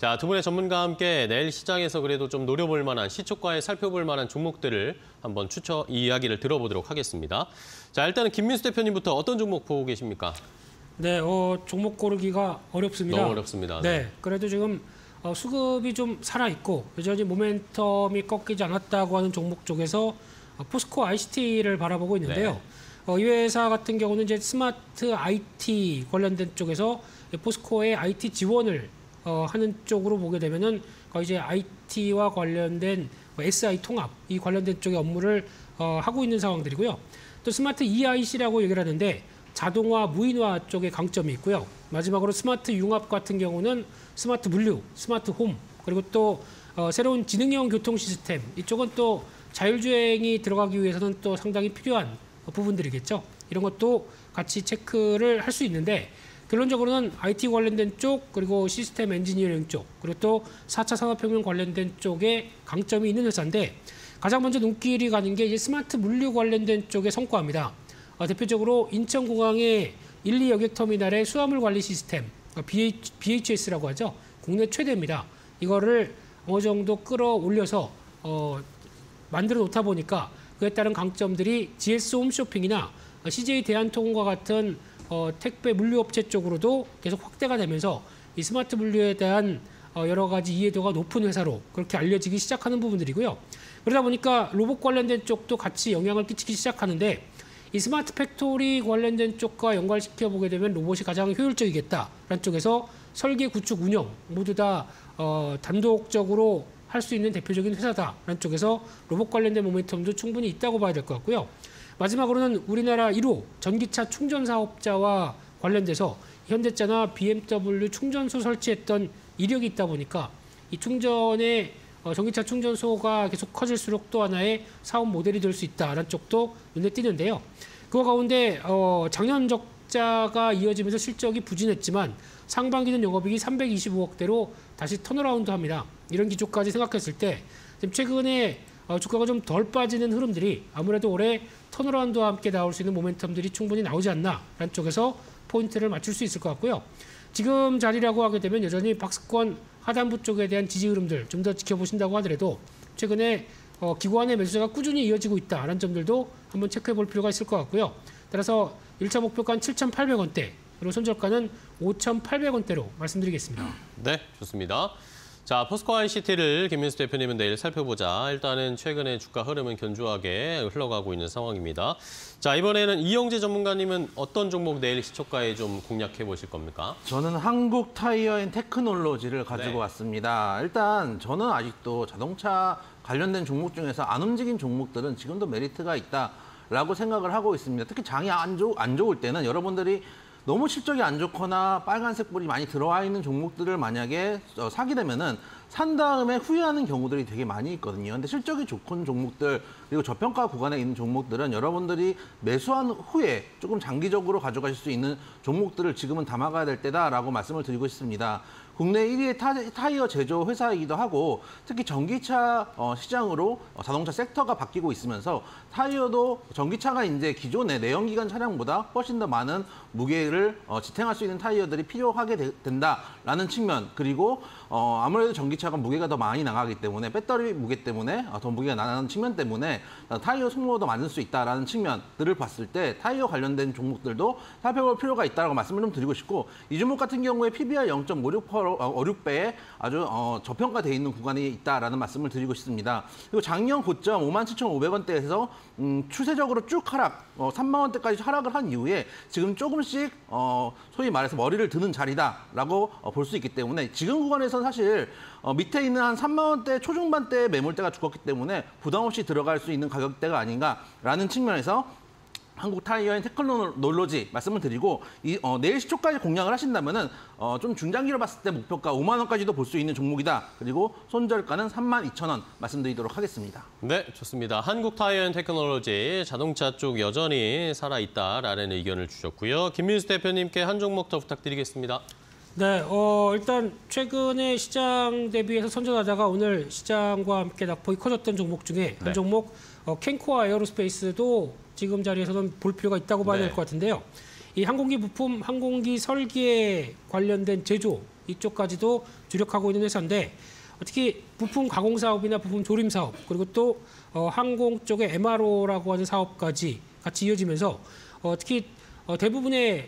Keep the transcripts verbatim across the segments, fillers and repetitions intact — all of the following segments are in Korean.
자, 두 분의 전문가와 함께 내일 시장에서 그래도 좀 노려볼 만한, 시초가에 살펴볼 만한 종목들을 한번 추천, 이야기를 들어보도록 하겠습니다. 자, 일단은 김민수 대표님부터 어떤 종목 보고 계십니까? 네, 어, 종목 고르기가 어렵습니다. 너무 어렵습니다. 네, 네. 그래도 지금 어, 수급이 좀 살아있고 여전히 모멘텀이 꺾이지 않았다고 하는 종목 쪽에서 어, 포스코 아이씨티를 바라보고 있는데요. 네. 어, 이 회사 같은 경우는 이제 스마트 아이티 관련된 쪽에서 포스코의 아이티 지원을 어, 하는 쪽으로 보게 되면은 거의 이제 아이티와 관련된 뭐 에스아이 통합 이 관련된 쪽의 업무를 어, 하고 있는 상황들이고요. 또 스마트 이아이씨라고 얘기를 하는데 자동화, 무인화 쪽에 강점이 있고요. 마지막으로 스마트 융합 같은 경우는 스마트 물류, 스마트 홈, 그리고 또 어, 새로운 지능형 교통 시스템 이쪽은 또 자율주행이 들어가기 위해서는 또 상당히 필요한 부분들이겠죠. 이런 것도 같이 체크를 할 수 있는데 결론적으로는 아이티 관련된 쪽, 그리고 시스템 엔지니어링 쪽, 그리고 또 사 차 산업혁명 관련된 쪽에 강점이 있는 회사인데 가장 먼저 눈길이 가는 게 이제 스마트 물류 관련된 쪽의 성과입니다. 어, 대표적으로 인천공항의 일, 이 여객터미널의 수화물 관리 시스템, 비에이치에스라고 하죠. 국내 최대입니다. 이거를 어느 정도 끌어올려서 어, 만들어 놓다 보니까 그에 따른 강점들이 지에스 홈쇼핑이나 씨제이 대한통운과 같은 어, 택배 물류업체 쪽으로도 계속 확대가 되면서 이 스마트 물류에 대한 어, 여러 가지 이해도가 높은 회사로 그렇게 알려지기 시작하는 부분들이고요. 그러다 보니까 로봇 관련된 쪽도 같이 영향을 끼치기 시작하는데 이 스마트 팩토리 관련된 쪽과 연관시켜 보게 되면 로봇이 가장 효율적이겠다라는 쪽에서 설계, 구축, 운영 모두 다 어, 단독적으로 할 수 있는 대표적인 회사다라는 쪽에서 로봇 관련된 모멘텀도 충분히 있다고 봐야 될 것 같고요. 마지막으로는 우리나라 일 호 전기차 충전 사업자와 관련돼서 현대차나 비엠더블유 충전소 설치했던 이력이 있다 보니까 이 충전의 어, 전기차 충전소가 계속 커질수록 또 하나의 사업 모델이 될 수 있다라는 쪽도 눈에 띄는데요. 그 가운데 어, 작년 적자가 이어지면서 실적이 부진했지만 상반기는 영업이익이 삼백이십오억대로 다시 턴어라운드합니다. 이런 기조까지 생각했을 때 지금 최근에 어, 주가가 좀 덜 빠지는 흐름들이 아무래도 올해 턴어라운드와 함께 나올 수 있는 모멘텀들이 충분히 나오지 않나라는 쪽에서 포인트를 맞출 수 있을 것 같고요. 지금 자리라고 하게 되면 여전히 박스권 하단부 쪽에 대한 지지 흐름들 좀 더 지켜보신다고 하더라도 최근에 어, 기관의 매수세가 꾸준히 이어지고 있다라는 점들도 한번 체크해 볼 필요가 있을 것 같고요. 따라서 일 차 목표가는 칠천팔백원대, 그리고 손절가는 오천팔백원대로 말씀드리겠습니다. 네, 좋습니다. 자, 포스코 아이씨티를 김민수 대표님은 내일 살펴보자. 일단은 최근에 주가 흐름은 견조하게 흘러가고 있는 상황입니다. 자, 이번에는 이영재 전문가님은 어떤 종목 내일 시초가에 좀 공략해 보실 겁니까? 저는 한국 타이어 앤 테크놀로지를 가지고 네. 왔습니다. 일단 저는 아직도 자동차 관련된 종목 중에서 안 움직인 종목들은 지금도 메리트가 있다라고 생각을 하고 있습니다. 특히 장이 안, 좋, 안 좋을 때는 여러분들이 너무 실적이 안 좋거나 빨간색 불이 많이 들어와 있는 종목들을 만약에 사게 되면은 산 다음에 후회하는 경우들이 되게 많이 있거든요. 근데 실적이 좋은 종목들, 그리고 저평가 구간에 있는 종목들은 여러분들이 매수한 후에 조금 장기적으로 가져가실 수 있는 종목들을 지금은 담아가야 될 때다라고 말씀을 드리고 싶습니다. 국내 일 위의 타이어 제조 회사이기도 하고 특히 전기차 시장으로 자동차 섹터가 바뀌고 있으면서 타이어도 전기차가 이제 기존의 내연기관 차량보다 훨씬 더 많은 무게를 지탱할 수 있는 타이어들이 필요하게 된다라는 측면, 그리고 아무래도 전기차가 무게가 더 많이 나가기 때문에 배터리 무게 때문에 더 무게가 나가는 측면 때문에 타이어 소모가 더 많을 수 있다라는 측면들을 봤을 때 타이어 관련된 종목들도 살펴볼 필요가 있다고 말씀을 좀 드리고 싶고, 이 종목 같은 경우에 피비알 영 점 오육 배에 아주 어, 저평가되어 있는 구간이 있다라는 말씀을 드리고 싶습니다. 그리고 작년 고점 오만 칠천오백원대에서 음, 추세적으로 쭉 하락, 어, 삼만 원대까지 하락을 한 이후에 지금 조금씩 어, 소위 말해서 머리를 드는 자리다라고 어, 볼 수 있기 때문에 지금 구간에서는 사실 어, 밑에 있는 한 삼만 원대 초중반대의 매물대가 죽었기 때문에 부담 없이 들어갈 수 있는 가격대가 아닌가라는 측면에서 한국 타이어 앤 테크놀로지 말씀을 드리고, 이, 어, 내일 시초까지 공략을 하신다면은 어, 좀 중장기로 봤을 때 목표가 오만 원까지도 볼 수 있는 종목이다. 그리고 손절가는 삼만 이천 원 말씀드리도록 하겠습니다. 네, 좋습니다. 한국 타이어 앤 테크놀로지 자동차 쪽 여전히 살아있다라는 의견을 주셨고요. 김민수 대표님께 한 종목 더 부탁드리겠습니다. 네, 어, 일단 최근에 시장 대비해서 선전하다가 오늘 시장과 함께 낙폭이 커졌던 종목 중에 한 네. 종목 어, 캔코아 에어로스페이스도 지금 자리에서는 볼 필요가 있다고 봐야 될 것 네. 같은데요. 이 항공기 부품, 항공기 설계 관련된 제조 이쪽까지도 주력하고 있는 회사인데 특히 부품 가공 사업이나 부품 조림 사업 그리고 또 어, 항공 쪽의 엠알오라고 하는 사업까지 같이 이어지면서 어, 특히 어, 대부분의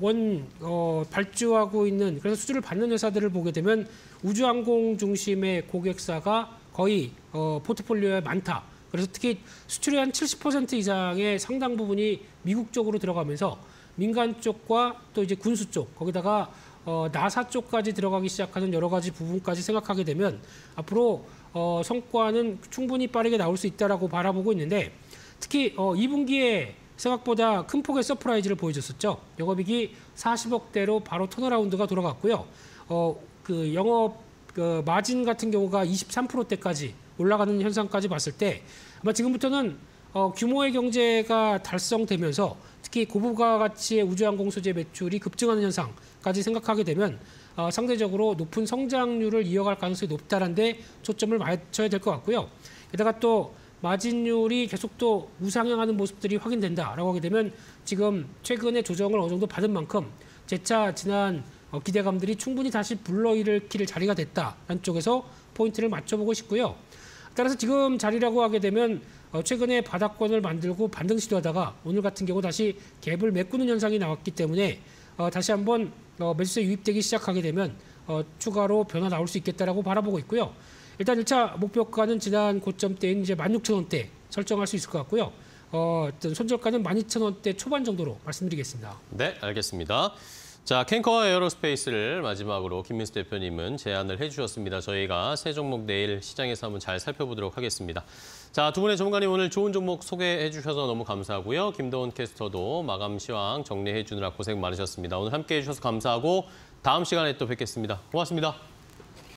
원 어, 발주하고 있는 그래서 수주를 받는 회사들을 보게 되면 우주항공 중심의 고객사가 거의 어, 포트폴리오에 많다. 그래서 특히 수출의 한 칠십 퍼센트 이상의 상당 부분이 미국 쪽으로 들어가면서 민간 쪽과 또 이제 군수 쪽 거기다가 어, 나사 쪽까지 들어가기 시작하는 여러 가지 부분까지 생각하게 되면 앞으로 어, 성과는 충분히 빠르게 나올 수 있다라고 바라보고 있는데 특히 어, 이 분기에 생각보다 큰 폭의 서프라이즈를 보여줬었죠. 영업이익이 사십억대로 바로 턴어라운드가 돌아갔고요. 어, 그 영업 그 마진 같은 경우가 이십삼 퍼센트대까지 올라가는 현상까지 봤을 때 아마 지금부터는 어, 규모의 경제가 달성되면서 특히 고부가 가치의 우주항공 소재 매출이 급증하는 현상까지 생각하게 되면 어, 상대적으로 높은 성장률을 이어갈 가능성이 높다는 데 초점을 맞춰야 될 것 같고요. 게다가 또 마진율이 계속 또 우상향하는 모습들이 확인된다라고 하게 되면 지금 최근에 조정을 어느 정도 받은 만큼 재차 지난 어, 기대감들이 충분히 다시 불러일으킬 자리가 됐다라는 쪽에서 포인트를 맞춰보고 싶고요. 따라서 지금 자리라고 하게 되면 어, 최근에 바닥권을 만들고 반등 시도하다가 오늘 같은 경우 다시 갭을 메꾸는 현상이 나왔기 때문에 어, 다시 한번 어, 매수세 유입되기 시작하게 되면 어, 추가로 변화 나올 수 있겠다라고 바라보고 있고요. 일단 일 차 목표가는 지난 고점대인 이제 만 육천 원대 설정할 수 있을 것 같고요. 어, 어떤 손절가는 만 이천 원대 초반 정도로 말씀드리겠습니다. 네, 알겠습니다. 자, 캔커 에어로스페이스를 마지막으로 김민수 대표님은 제안을 해주셨습니다. 저희가 새 종목 내일 시장에서 한번 잘 살펴보도록 하겠습니다. 자, 두 분의 전문가님 오늘 좋은 종목 소개해 주셔서 너무 감사하고요. 김도훈 캐스터도 마감 시황 정리해 주느라 고생 많으셨습니다. 오늘 함께해 주셔서 감사하고 다음 시간에 또 뵙겠습니다. 고맙습니다.